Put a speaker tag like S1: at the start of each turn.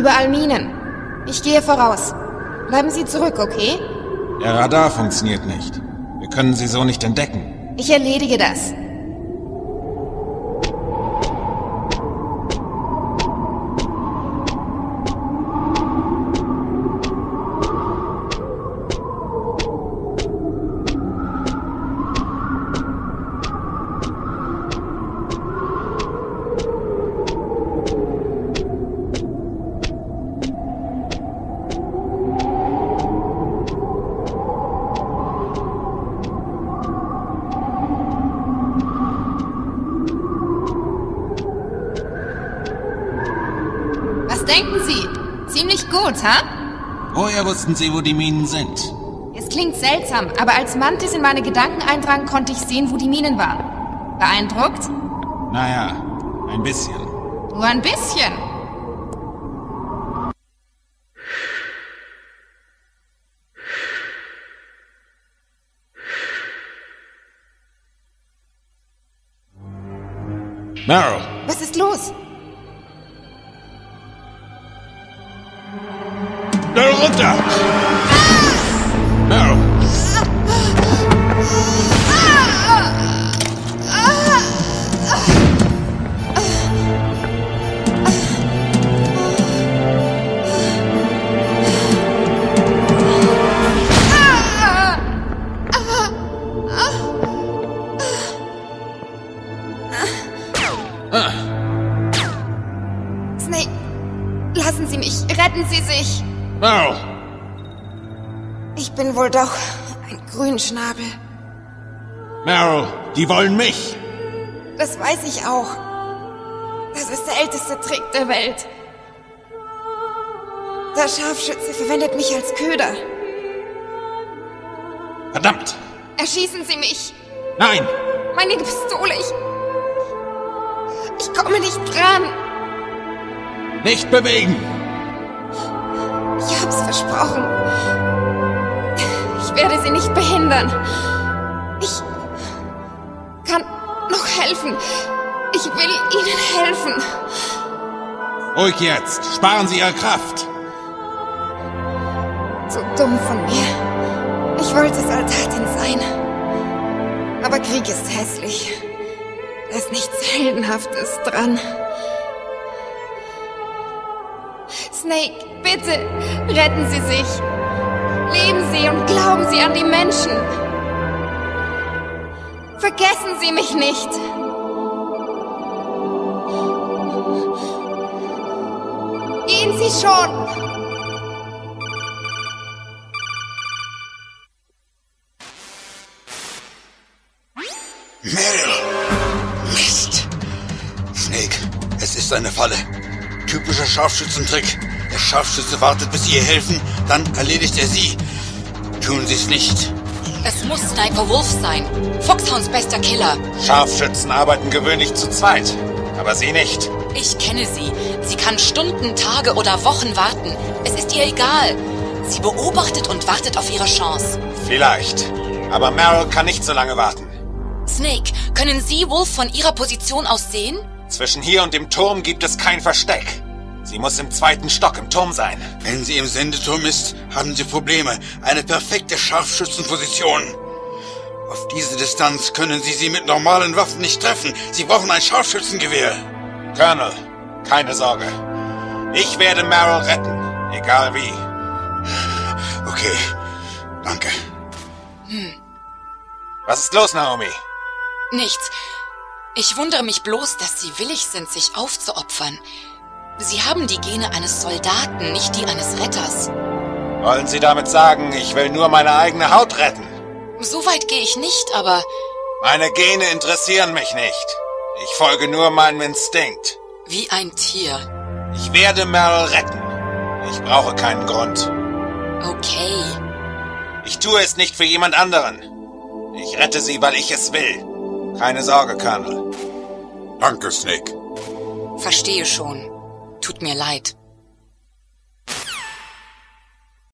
S1: überall Minen. Ich gehe voraus. Bleiben Sie zurück, okay?
S2: Der Radar funktioniert nicht. Wir können sie so nicht entdecken.
S1: Ich erledige das. Was denken Sie? Ziemlich gut, ha?
S2: Woher wussten Sie, wo die Minen sind?
S1: Es klingt seltsam, aber als Mantis in meine Gedanken eindrang, konnte ich sehen, wo die Minen waren. Beeindruckt?
S2: Naja, ein bisschen.
S1: Nur ein bisschen.
S2: Meryl!
S1: Was ist los?
S2: Schnell runter! Meryl!
S1: Snake, lassen Sie mich. Retten Sie sich.
S2: Meryl!
S1: Ich bin wohl doch ein Grünschnabel.
S2: Meryl, die wollen mich!
S1: Das weiß ich auch. Das ist der älteste Trick der Welt. Der Scharfschütze verwendet mich als Köder.
S2: Verdammt!
S1: Erschießen Sie mich.
S2: Nein!
S1: Meine Pistole, ich komme nicht dran.
S2: Nicht bewegen!
S1: Ich hab's versprochen. Ich werde Sie nicht behindern. Ich kann noch helfen. Ich will Ihnen helfen.
S2: Ruhig jetzt! Sparen Sie Ihre Kraft!
S1: So dumm von mir. Ich wollte Soldatin sein. Aber Krieg ist hässlich. Da ist nichts Heldenhaftes dran. Snake, bitte, retten Sie sich. Leben Sie und glauben Sie an die Menschen. Vergessen Sie mich nicht. Gehen Sie schon.
S3: Meryl! Mist! Snake, es ist eine Falle. Typischer Scharfschützentrick. Der Scharfschütze wartet, bis Sie ihr helfen, dann erledigt er Sie. Tun Sie es nicht.
S4: Es muss Sniper Wolf sein. Foxhounds bester Killer.
S2: Scharfschützen arbeiten gewöhnlich zu zweit, aber Sie nicht.
S4: Ich kenne sie. Sie kann Stunden, Tage oder Wochen warten. Es ist ihr egal. Sie beobachtet und wartet auf ihre Chance.
S2: Vielleicht. Aber Meryl kann nicht so lange warten.
S4: Snake, können Sie Wolf von Ihrer Position aus sehen?
S2: Zwischen hier und dem Turm gibt es kein Versteck. Sie muss im 2. Stock im Turm sein.
S3: Wenn sie im Sendeturm ist, haben Sie Probleme. Eine perfekte Scharfschützenposition. Auf diese Distanz können Sie mit normalen Waffen nicht treffen. Sie brauchen ein Scharfschützengewehr.
S2: Colonel, keine Sorge. Ich werde Meryl retten, egal wie.
S3: Okay, danke.
S2: Was ist los, Naomi?
S4: Nichts. Ich wundere mich bloß, dass Sie willig sind, sich aufzuopfern. Sie haben die Gene eines Soldaten, nicht die eines Retters.
S2: Wollen Sie damit sagen, ich will nur meine eigene Haut retten?
S4: So weit gehe ich nicht, aber...
S2: Meine Gene interessieren mich nicht. Ich folge nur meinem Instinkt.
S4: Wie ein Tier.
S2: Ich werde Meryl retten. Ich brauche keinen Grund.
S4: Okay.
S2: Ich tue es nicht für jemand anderen. Ich rette sie, weil ich es will. Keine Sorge, Colonel.
S3: Danke, Snake.
S4: Verstehe schon. Tut mir leid.